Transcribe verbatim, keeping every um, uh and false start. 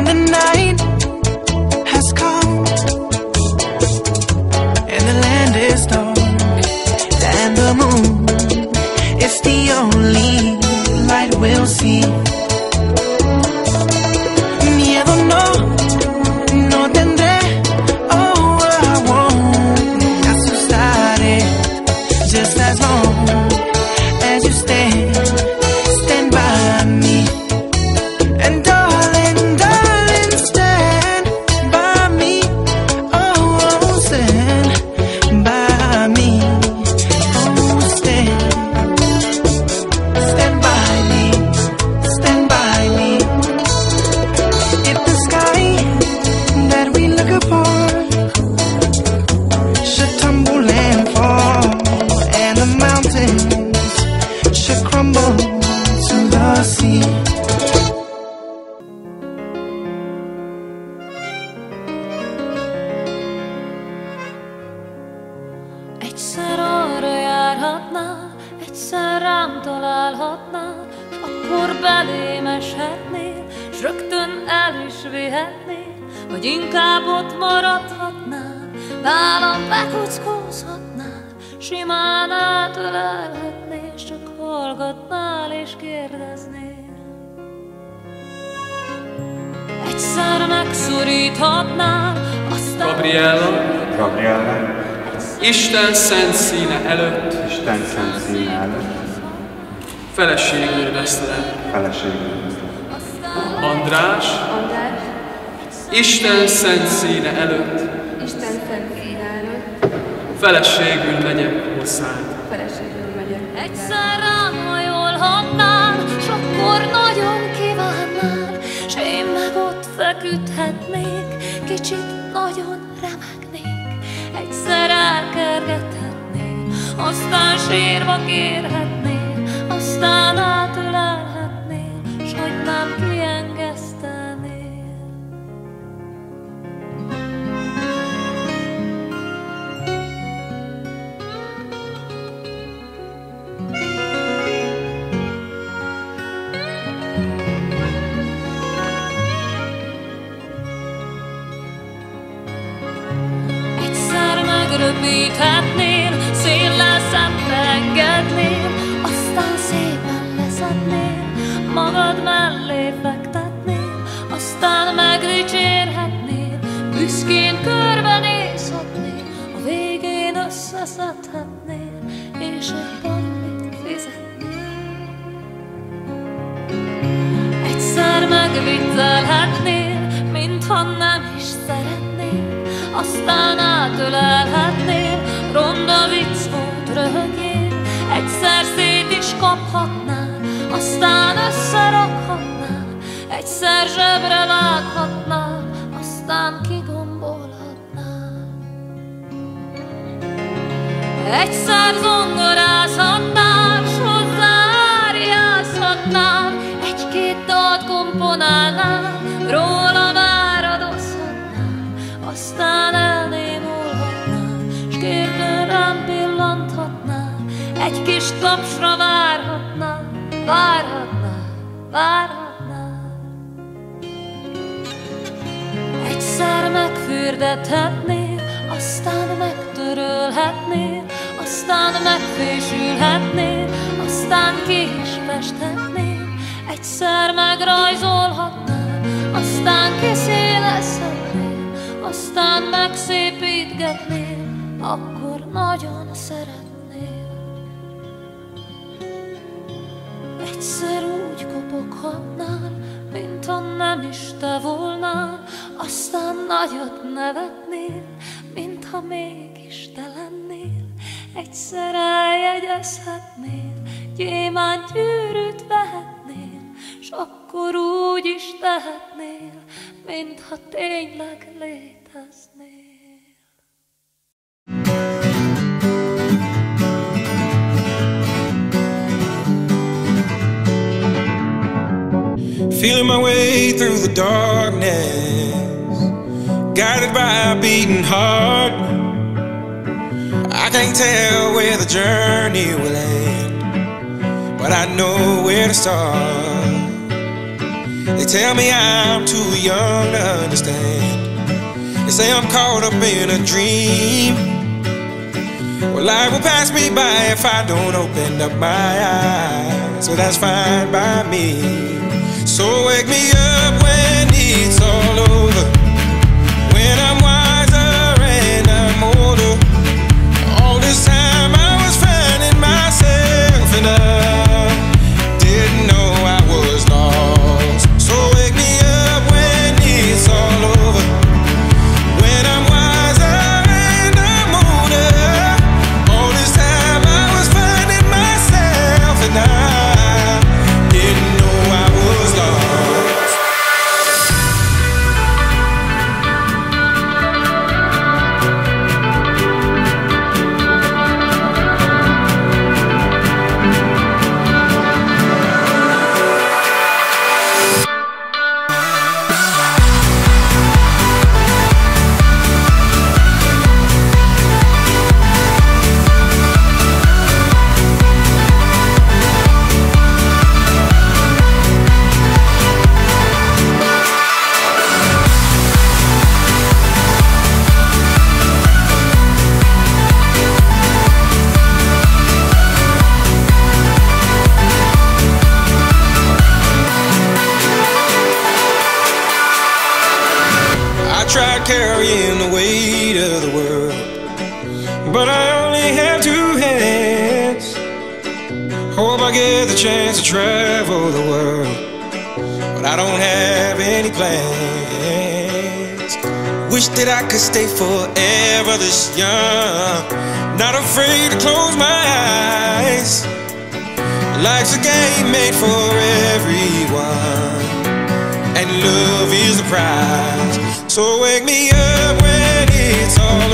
the night has come and the land is dark and the moon is the only light we'll see. Miedo no, no tendré, oh I won't me asustaré, just as long as you stand, stand by me. And darling, darling, stand by me, oh stand by me, oh stand, stand by me, stand by me. If the sky that we look upon should tumble and fall, and the mountains should crumble to the sea. Egyszer arra járhatnál, egyszer rám találhatnál, s akkor belém eshetnél, s rögtön el is vihetnél, vagy inkább ott maradhatnál, nálam bekuckózhatnál, simán átölelhetnél, s csak hallgatnál és kérdeznél. Egyszer megszoríthatnál, aztán... Gabriella, Gabriella, Isten szent színe előtt, Isten szent színe előtt, feleségül veszlek. feleségül András, András, Isten szent színe előtt, Isten szent színe előtt, feleségül megyek hozzád. feleségül megyek. Egyszer rám hajolhatnál, s akkor nagyon kívánnál, s én meg ott feküdhetnék, kicsit nagyon remegnék. Egyszer elkergethetnél, aztán sírva kérhetnél, aztán átölelhetnél, s hogy nem kiengesztenél. Röpíthetnél, széllel szembe engednél, aztán szépen leszednél, magad mellé fektetnél, aztán megdicsérhetnél, büszkén körbenézhetnél, a végén összeszedhetnél, és egy ballit fizetnél. Egyszer megviccelhetnél, mintha nem is szeretnél, aztán átölelhetnél, ronda vicc volt, röhögjél. Egyszer szét is kaphatnál, aztán összerakhatnál, egyszer zsebre vághatnál, aztán kigombolhatnál. Egyszer zongorázhatnál, s hozzá áriázhatnál, egy-két dalt komponálnál, róla váradozhatnál, aztán elnémulhatnál, s kérdőn rám pillanthatnál, egy kis tapsra várhatnál, várhatnál, várhatnál. Egyszer megfürdethetnél, aztán megtörölhetnél, aztán megfésülhetnél, aztán ki is festhetnél, egyszer megrajzolhatnál, aztán kiszélezhetnél, aztán megszépítgetnél, akkor nagyon szeretnél. Egyszer úgy kopoghatnál, mintha nem is te volnál, aztán nagyot nevetnél, mintha mégis te lennél. Egyszer eljegyezhetnél, gyémánt gyűrűt vehetnél, s akkor úgy is tehetnél, mintha tényleg léteznél. Feeling my way through the darkness, guided by a beating heart. I can't tell where the journey will end, but I know where to start. They tell me I'm too young to understand. They say I'm caught up in a dream. Well, life will pass me by if I don't open up my eyes. So that's fine by me. So wake me up when it's all over, when I'm wiser and I'm older. All this time I was finding myself and I didn't know I was lost. So wake me up when it's all over, when I'm wiser and I'm older. All this time I was finding myself and I didn't know I was lost. Tried carrying the weight of the world, but I only have two hands. Hope I get the chance to travel the world, but I don't have any plans. Wish that I could stay forever this young, not afraid to close my eyes. Life's a game made for everyone, and love is the prize. So wake me up when it's all